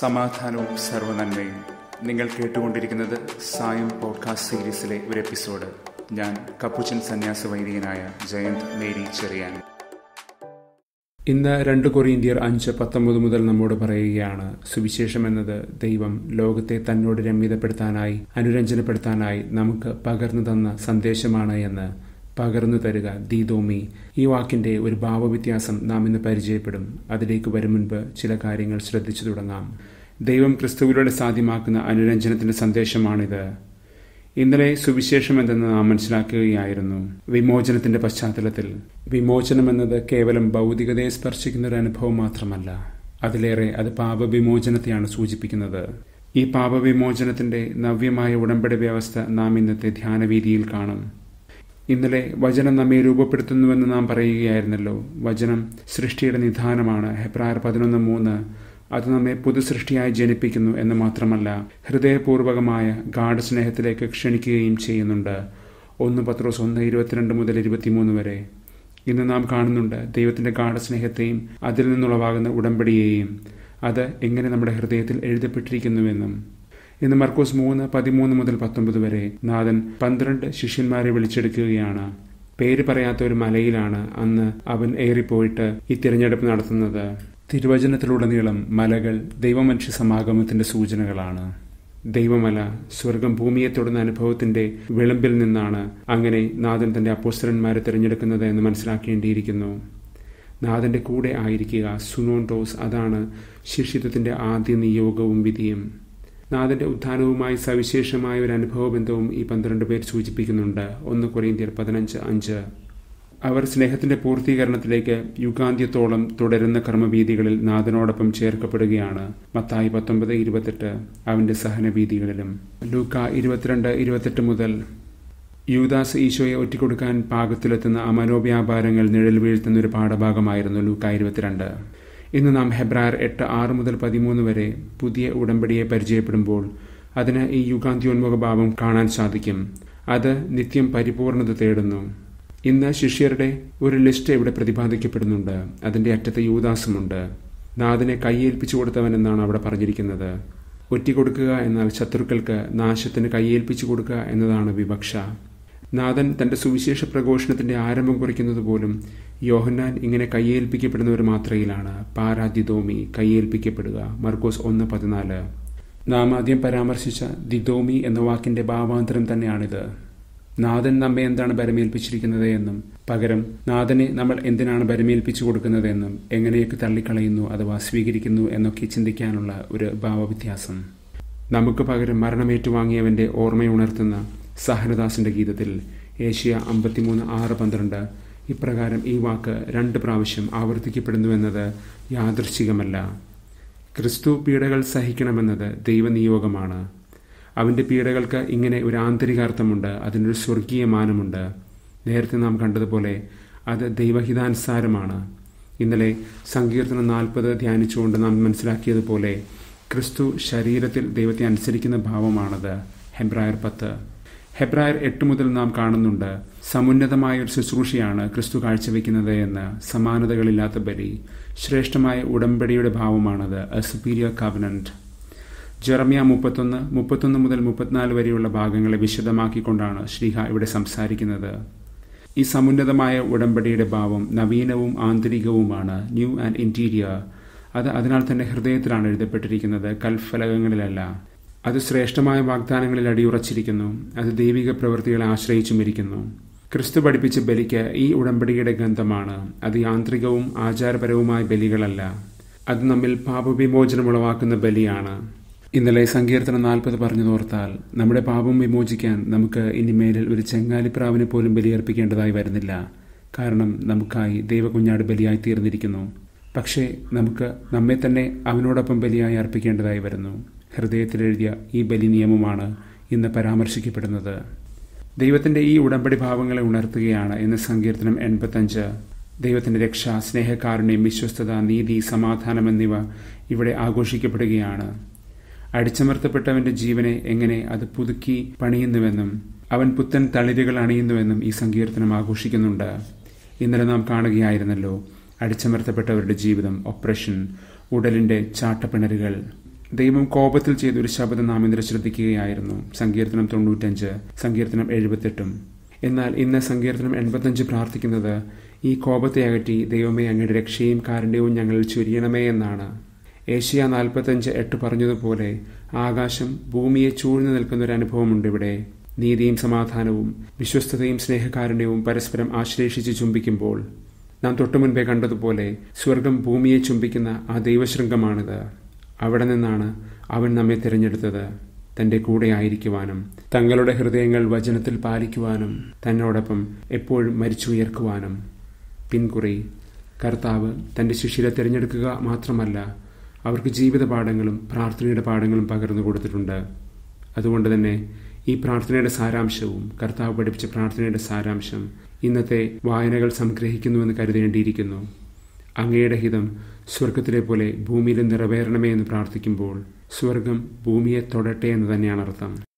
സമാധാനവും സർവ്വനന്മയും. നിങ്ങൾ കേട്ടുകൊണ്ടിരിക്കുന്നത് സായം പോഡ്കാസ്റ്റ് സീരീസിലെ ഒരു എപ്പിസോഡ്. ഞാൻ കപ്പുച്ചൻ സന്യാസ വൈദികനായ ജയന്ത് മേരി ചെറിയാൻ. ഇന്ന് 2 കൊറിന്ത്യർ 5:19 മുതൽ നമ്മോട് പറയുകയാണ്, സുവിശേഷം എന്നത് ദൈവം ലോകത്തെ തന്നോട് രമ്യതപ്പെടുത്താനായി, അനുരഞ്ജനപ്പെടുത്താനായി നമുക്ക് പകർന്നു തന്ന സന്ദേശമാണ് എന്ന്. പകർന്നു തരുക, ദീദോമി. ഈ വാക്കിന്റെ ഒരു ഭാവവ്യത്യാസം നാം ഇന്ന് പരിചയപ്പെടും. അതിലേക്ക് വരും മുൻപ് ചില കാര്യങ്ങൾ ശ്രദ്ധിച്ചു തുടങ്ങാം. ദൈവം ക്രിസ്തുവിലൂടെ സാധ്യമാക്കുന്ന അനുരഞ്ജനത്തിന്റെ സന്ദേശമാണിത്. ഇന്നലെ സുവിശേഷം എന്തെന്ന് നാം മനസ്സിലാക്കുകയായിരുന്നു. വിമോചനത്തിന്റെ പശ്ചാത്തലത്തിൽ വിമോചനം എന്നത് കേവലം ഭൗതികതയെ സ്പർശിക്കുന്ന ഒരു അനുഭവം മാത്രമല്ല, അതിലേറെ അത് പാപവിമോചനത്തെയാണ് സൂചിപ്പിക്കുന്നത്. ഈ പാപവിമോചനത്തിന്റെ നവ്യമായ ഉടമ്പടി വ്യവസ്ഥ നാം ഇന്നത്തെ ധ്യാനവീതിയിൽ കാണും. ഇന്നലെ വചനം നമ്മെ രൂപപ്പെടുത്തുന്നുവെന്ന് നാം പറയുകയായിരുന്നല്ലോ. വചനം സൃഷ്ടിയുടെ നിധാനമാണ്. ഹെബ്രായർ 11:3 അത് നമ്മെ പുതുസൃഷ്ടിയായി ജനിപ്പിക്കുന്നു എന്ന് മാത്രമല്ല, ഹൃദയപൂർവകമായ ഗാഢസ്നേഹത്തിലേക്ക് ക്ഷണിക്കുകയും ചെയ്യുന്നുണ്ട്. 1 പത്രോസ് 1:22 മുതൽ 23 വരെ. ഇന്ന് നാം കാണുന്നുണ്ട് ദൈവത്തിന്റെ ഗാഢസ്നേഹത്തെയും അതിൽ നിന്നുളവാകുന്ന ഉടമ്പടിയെയും. അത് എങ്ങനെ നമ്മുടെ ഹൃദയത്തിൽ എഴുതപ്പെട്ടിരിക്കുന്നുവെന്നും. ഇന്ന് മർക്കോസ് 3:13 മുതൽ 19 വരെ നാഥൻ 12 ശിഷ്യന്മാരെ വിളിച്ചെടുക്കുകയാണ്. പേര് പറയാത്ത ഒരു മലയിലാണ് അന്ന് അവൻ ഏറിപ്പോയിട്ട് ഈ തിരഞ്ഞെടുപ്പ് നടത്തുന്നത്. തിരുവചനത്തിലുടനീളം മലകൾ ദൈവമനുഷ്യ സമാഗമത്തിന്റെ സൂചനകളാണ്. ദൈവമല സ്വർഗം ഭൂമിയെ തൊടുന്ന അനുഭവത്തിന്റെ വിളമ്പിൽ നിന്നാണ് അങ്ങനെ നാഥൻ തന്റെ അപ്പോസ്തലന്മാരെ തിരഞ്ഞെടുക്കുന്നത് എന്ന് മനസ്സിലാക്കേണ്ടിയിരിക്കുന്നു. നാഥന്റെ കൂടെ ആയിരിക്കുക, സുനോണ്ടോസ്, അതാണ് ശിഷ്യത്വത്തിന്റെ ആദ്യ നിയോഗവും വിധിയും. നാഥന്റെ ഉത്ഥാനവുമായി സവിശേഷമായ ഒരു അനുഭവബന്ധവും ഈ 12 പേർ സൂചിപ്പിക്കുന്നുണ്ട്. 1 കൊറിന്ത്യർ 15:5. അവർ സ്നേഹത്തിന്റെ പൂർത്തീകരണത്തിലേക്ക് യുഗാന്ത്യത്തോളം തുടരുന്ന കർമ്മവീതികളിൽ നാഥനോടൊപ്പം ചേർക്കപ്പെടുകയാണ്. മത്തായി 19:28 അവന്റെ സഹനവീതികളിലും. ലൂക്ക 22:28 മുതൽ യൂദാസ് ഈശോയെ ഒറ്റിക്കൊടുക്കാൻ പാകത്തിലെത്തുന്ന ആ മനോവ്യാപാരങ്ങൾ നിഴൽ വീഴ്ത്തുന്ന ഒരു പാഠഭാഗമായിരുന്നു ലൂക്ക 22. ഇന്ന് നാം ഹെബ്രായർ 8:6 മുതൽ 13 വരെ പുതിയ ഉടമ്പടിയെ പരിചയപ്പെടുമ്പോൾ അതിന് ഈ യുഗാന്ത്യോന്മുഖ ഭാവം കാണാൻ സാധിക്കും. അത് നിത്യം പരിപൂർണത തേടുന്നു. ഇന്ന് ശിഷ്യരുടെ ഒരു ലിസ്റ്റ് ഇവിടെ പ്രതിപാദിക്കപ്പെടുന്നുണ്ട്. അതിന്റെ അറ്റത്ത് യൂദാസുമുണ്ട്. നാഥനെ കൈയേൽപ്പിച്ചു കൊടുത്തവൻ എന്നാണ് അവിടെ പറഞ്ഞിരിക്കുന്നത്. ഒറ്റിക്കൊടുക്കുക എന്നാൽ ശത്രുക്കൾക്ക് നാശത്തിന് കൈയേൽപ്പിച്ചു കൊടുക്കുക എന്നതാണ് വിവക്ഷ. നാഥൻ തന്റെ സുവിശേഷ പ്രഘോഷണത്തിന്റെ ആരംഭം കുറിക്കുന്നത് പോലും യോഹന്നാൻ ഇങ്ങനെ കൈയേൽപ്പിക്കപ്പെടുന്ന ഒരു മാത്രയിലാണ്. പാരാദിദോമി, കൈയേൽപ്പിക്കപ്പെടുക. മർക്കോസ് 1:14. നാം ആദ്യം പരാമർശിച്ച ദിദോമി എന്ന വാക്കിന്റെ ഭാവാന്തരം തന്നെയാണിത്. നാഥൻ നമ്മെ എന്താണ് ഭരമേൽപ്പിച്ചിരിക്കുന്നത് എന്നും പകരം നാഥനെ നമ്മൾ എന്തിനാണ് ഭരമേൽപ്പിച്ചു കൊടുക്കുന്നതെന്നും എങ്ങനെയൊക്കെ തള്ളിക്കളയുന്നു അഥവാ സ്വീകരിക്കുന്നു എന്നൊക്കെ ചിന്തിക്കാനുള്ള ഒരു ഭാവവ്യത്യാസം. നമുക്ക് പകരം മരണമേറ്റുവാങ്ങിയവന്റെ ഓർമ്മയുണർത്തുന്ന സഹനദാസിന്റെ ഗീതത്തിൽ ഏഷ്യ 53:6-12 ഇപ്രകാരം ഈ വാക്ക് 2 പ്രാവശ്യം ആവർത്തിക്കപ്പെടുന്നുവെന്നത് യാദൃശ്ചികമല്ല. ക്രിസ്തു പീഡകൾ സഹിക്കണമെന്നത് ദൈവനിയോഗമാണ്. അവന്റെ പീഡകൾക്ക് ഇങ്ങനെ ഒരു ആന്തരികാർത്ഥമുണ്ട്, അതിനൊരു സ്വർഗീയ മാനമുണ്ട്. നേരത്തെ നാം കണ്ടതുപോലെ അത് ദൈവഹിതാനുസാരമാണ്. ഇന്നലെ സങ്കീർത്തനം 40 ധ്യാനിച്ചുകൊണ്ട് നാം മനസ്സിലാക്കിയതുപോലെ ക്രിസ്തു ശരീരത്തിൽ ദൈവത്തെ അനുസരിക്കുന്ന ഭാവമാണത്. ഹെബ്രായർ 10. ഹെബ്രായർ 8 മുതൽ നാം കാണുന്നുണ്ട് സമുന്നതമായ ഒരു ശുശ്രൂഷയാണ് ക്രിസ്തു കാഴ്ചവെക്കുന്നത് എന്ന്. സമാനതകളില്ലാത്ത ബലി, ശ്രേഷ്ഠമായ ഉടമ്പടിയുടെ ഭാവമാണത്. A superior covenant. ജെറമ്യ 31 മുതൽ 34 വരെയുള്ള ഭാഗങ്ങളെ വിശദമാക്കിക്കൊണ്ടാണ് ശ്രീഹ ഇവിടെ സംസാരിക്കുന്നത്. ഈ സമുന്നതമായ ഉടമ്പടിയുടെ ഭാവം നവീനവും ആന്തരികവുമാണ്. New and interior. അത് അതിനാൽ തന്നെ ഹൃദയത്തിലാണ് എഴുതപ്പെട്ടിരിക്കുന്നത്, കൽഫലകങ്ങളിലല്ല. അത് ശ്രേഷ്ഠമായ വാഗ്ദാനങ്ങളിൽ അടിയുറച്ചിരിക്കുന്നു. അത് ദൈവിക പ്രവൃത്തികളെ ആശ്രയിച്ചുമിരിക്കുന്നു. ക്രിസ്തു പഠിപ്പിച്ച ബലിക്ക് ഈ ഉടമ്പടിയുടെ ഗന്ധമാണ്. അത് യാന്ത്രികവും ആചാരപരവുമായ ബലികളല്ല. അത് നമ്മിൽ പാപവിമോചനം ഉളവാക്കുന്ന ബലിയാണ്. ഇന്നലെ സങ്കീർത്തനം 40 പറഞ്ഞതോർത്താൽ നമ്മുടെ പാപം വിമോചിക്കാൻ നമുക്ക് ഇനി മേലിൽ ഒരു ചെങ്ങാലിപ്രാവിനെ പോലും ബലിയർപ്പിക്കേണ്ടതായി വരുന്നില്ല. കാരണം നമുക്കായി ദൈവകുഞ്ഞാട് ബലിയായി തീർന്നിരിക്കുന്നു. പക്ഷേ നമുക്ക് നമ്മെ തന്നെ അവനോടൊപ്പം ബലിയായി അർപ്പിക്കേണ്ടതായി വരുന്നു. ഹൃദയത്തിലെഴുതിയ ഈ ബലി നിയമമാണ് ഇന്ന് പരാമർശിക്കപ്പെടുന്നത്. ദൈവത്തിന്റെ ഈ ഉടമ്പടി ഭാവങ്ങളെ ഉണർത്തുകയാണ് ഇന്ന് സങ്കീർത്തനം 85. ദൈവത്തിന്റെ രക്ഷ, സ്നേഹകാരുണ്യം, വിശ്വസ്തത, നീതി, സമാധാനം എന്നിവ ഇവിടെ ആഘോഷിക്കപ്പെടുകയാണ്. അടിച്ചമർത്തപ്പെട്ടവന്റെ ജീവനെ എങ്ങനെ അത് പുതുക്കി പണിയുന്നുവെന്നും അവൻ പുത്തൻ തളിരുകൾ അണിയുന്നുവെന്നും ഈ സങ്കീർത്തനം ആഘോഷിക്കുന്നുണ്ട്. ഇന്നലെ നാം കാണുകയായിരുന്നല്ലോ അടിച്ചമർത്തപ്പെട്ടവരുടെ ജീവിതം, ഒപ്രഷൻ, ഉടലിന്റെ ചാട്ടപ്പിണരുകൾ. ദൈവം കോപത്തിൽ ചെയ്തൊരു ശബ്ദം നാം ഇന്നലെ ശ്രദ്ധിക്കുകയായിരുന്നു. സങ്കീർത്തനം 95, സങ്കീർത്തനം 78. എന്നാൽ ഇന്ന് സങ്കീർത്തനം 85 പ്രാർത്ഥിക്കുന്നത് ഈ കോപത്തെ അകറ്റി ദൈവമേ അങ്ങയുടെ രക്ഷയും കാരുണ്യവും ഞങ്ങളിൽ ചൊരിയണമേ എന്നാണ്. ഏഷ്യ 45:8 പറഞ്ഞതുപോലെ ആകാശം ഭൂമിയെ ചൂഴ്ന്നു നിൽക്കുന്ന ഒരു അനുഭവമുണ്ട് ഇവിടെ. നീതിയും സമാധാനവും വിശ്വസ്തതയും സ്നേഹകാരുണ്യവും പരസ്പരം ആശ്ലേഷിച്ച് ചുംബിക്കുമ്പോൾ നാം തൊട്ടുമുൻപേ കണ്ടതുപോലെ സ്വർഗം ഭൂമിയെ ചുംബിക്കുന്ന ആ ദൈവശൃംഗമാണിത്. അവിടെ നിന്നാണ് അവൻ നമ്മെ തിരഞ്ഞെടുത്തത്, തൻ്റെ കൂടെ ആയിരിക്കുവാനും തങ്ങളുടെ ഹൃദയങ്ങൾ വചനത്തിൽ പാലിക്കുവാനും തന്നോടൊപ്പം എപ്പോഴും മരിച്ചുയർക്കുവാനും. പിൻകുറി കർത്താവ് തൻ്റെ ശിഷ്യരെ തിരഞ്ഞെടുക്കുക മാത്രമല്ല, അവർക്ക് ജീവിത പാഠങ്ങളും പ്രാർത്ഥനയുടെ പാഠങ്ങളും പകർന്നു കൊടുത്തിട്ടുണ്ട്. അതുകൊണ്ട് തന്നെ ഈ പ്രാർത്ഥനയുടെ സാരാംശവും കർത്താവ് പഠിപ്പിച്ച പ്രാർത്ഥനയുടെ സാരാംശം ഇന്നത്തെ വായനകൾ സംഗ്രഹിക്കുന്നുവെന്ന് കരുതേണ്ടിയിരിക്കുന്നു. അങ്ങയുടെ ഹിതം സ്വർഗത്തിലെ പോലെ ഭൂമിയിലും നിറവേറണമേ എന്ന് പ്രാർത്ഥിക്കുമ്പോൾ സ്വർഗം ഭൂമിയെ തൊടട്ടെ എന്ന് തന്നെയാണ് അർത്ഥം.